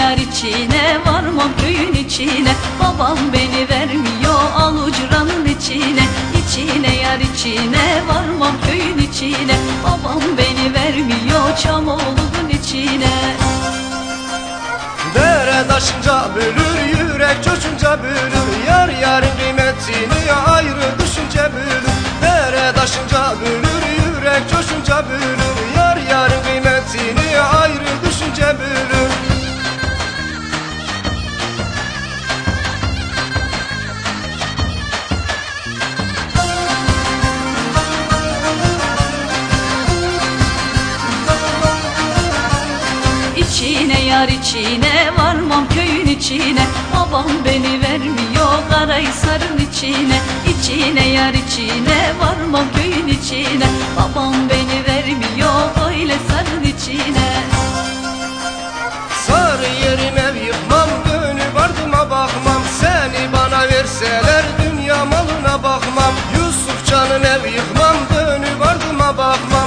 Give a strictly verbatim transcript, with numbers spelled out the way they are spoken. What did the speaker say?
yar içine, varmam köyün içine. Babam beni vermiyor alucuranın içine. İçine yar içine, varmam köyün içine. Babam beni vermiyor Çamoğlu'nun içine. Dere taşınca bölür, yürek coşunca bölür. Yar yarın kıymetini ayrı düşünce bölür. Dere taşınca bölür, yürek coşunca bölür. Yar yarın kıymetini ayrı düşünce bölür. İçine yar içine, varmam köyün içine. Babam beni vermiyor Karahisar'ın içine. İçine yar içine, varmam köyün içine. Babam beni vermiyor öyle sarın içine. Sarı yerim ev yıkmam, dönüp ardıma bakmam. Seni bana verseler dünya malına bakmam. Yusuf canım ev yıkmam, dönüp ardıma bakmam.